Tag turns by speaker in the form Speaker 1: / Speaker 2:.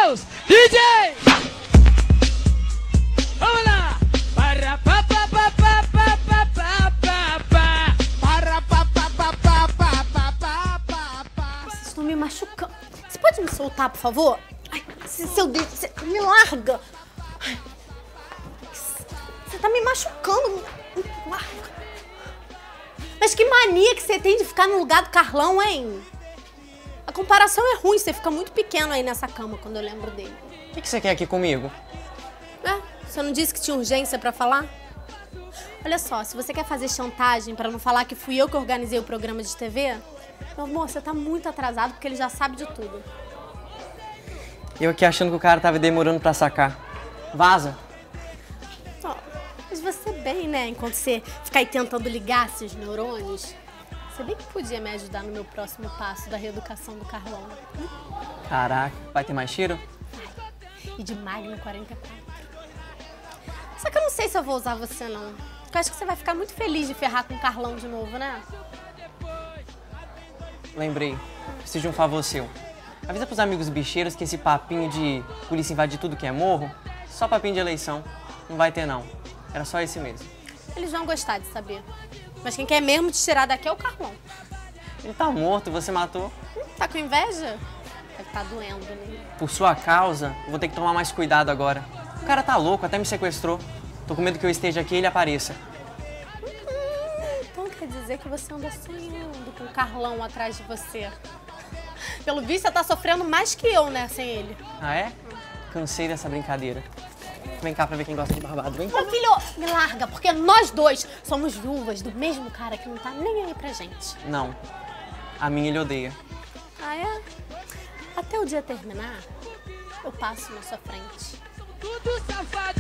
Speaker 1: Deus! DJ! Vamos lá! Para pa pa pa pa pa pa pa pa pa. Para pa pa pa pa pa pa pa pa pa.
Speaker 2: Vocês estão me machucando. Você pode me soltar, por favor? Ai, seu dedo, você me larga. Ai, você tá me machucando. Me larga. Mas que mania que você tem de ficar no lugar do Carlão, hein? A comparação é ruim, você fica muito pequeno aí nessa cama quando eu lembro dele.
Speaker 3: O que você quer aqui comigo?
Speaker 2: Você não disse que tinha urgência pra falar? Olha só, se você quer fazer chantagem pra não falar que fui eu que organizei o programa de TV, meu amor, você tá muito atrasado porque ele já sabe de tudo.
Speaker 3: Eu aqui achando que o cara tava demorando pra sacar. Vaza!
Speaker 2: Ó, mas você bem, né? Enquanto você fica aí tentando ligar seus neurônios, você bem que podia me ajudar no meu próximo passo da reeducação do Carlão.
Speaker 3: Caraca, vai ter mais tiro?
Speaker 2: E de Magnum 44. Só que eu não sei se eu vou usar você, não. Porque eu acho que você vai ficar muito feliz de ferrar com o Carlão de novo, né?
Speaker 3: Lembrei, preciso de um favor seu. Avisa pros amigos bicheiros que esse papinho de polícia invadir tudo que é morro, só papinho de eleição. Não vai ter, não. Era só esse mesmo.
Speaker 2: Eles vão gostar de saber. Mas quem quer mesmo te tirar daqui é o Carlão.
Speaker 3: Ele tá morto, você matou.
Speaker 2: Tá com inveja? Deve tá doendo, né?
Speaker 3: Por sua causa, eu vou ter que tomar mais cuidado agora. O cara tá louco, até me sequestrou. Tô com medo que eu esteja aqui e ele apareça.
Speaker 2: Então quer dizer que você anda sonhando com o Carlão atrás de você. Pelo visto, você tá sofrendo mais que eu, né, sem ele.
Speaker 3: Ah, é? Cansei dessa brincadeira. Vem cá pra ver quem gosta de barbado, vem.
Speaker 2: Meu filho, me larga, porque nós dois somos viúvas do mesmo cara que não tá nem aí pra gente.
Speaker 3: Não. A minha ele odeia.
Speaker 2: Ah, é? Até o dia terminar, eu passo na sua frente.
Speaker 1: Tudo safado.